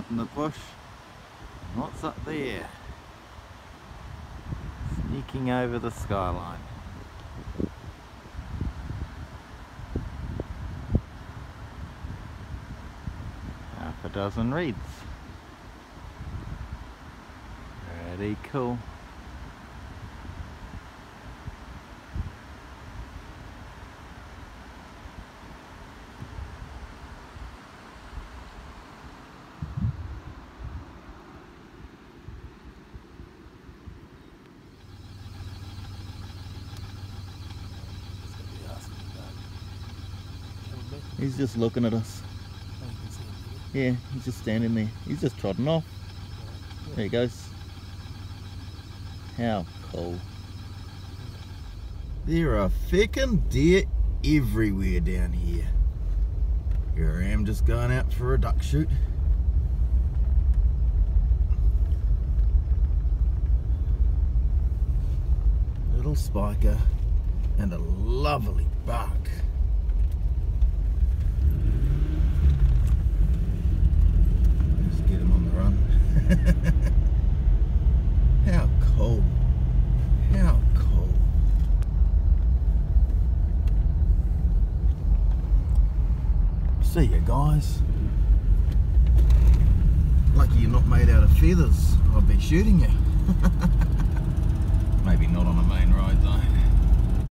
out in the bush. What's up there? Sneaking over the skyline. Half a dozen reeds. Pretty cool. He's just looking at us. Yeah, he's just standing there. He's just trotting off. There he goes. How cool. There are feckin' deer everywhere down here. Here I am just going out for a duck shoot. Little spiker and a lovely buck. Let's get him on the run. How cool. How cool. See ya guys. Lucky you're not made out of feathers. I'd be shooting you. Maybe not on a main road though.